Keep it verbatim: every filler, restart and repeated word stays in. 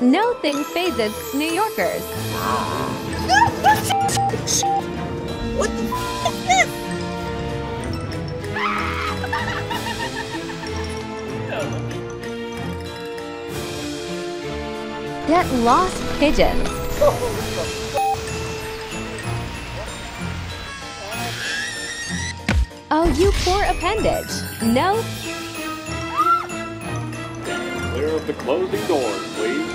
No thing phases New Yorkers. What the f is this? Get lost pigeons. Oh, you poor appendage. No. Clear of the closing doors, please.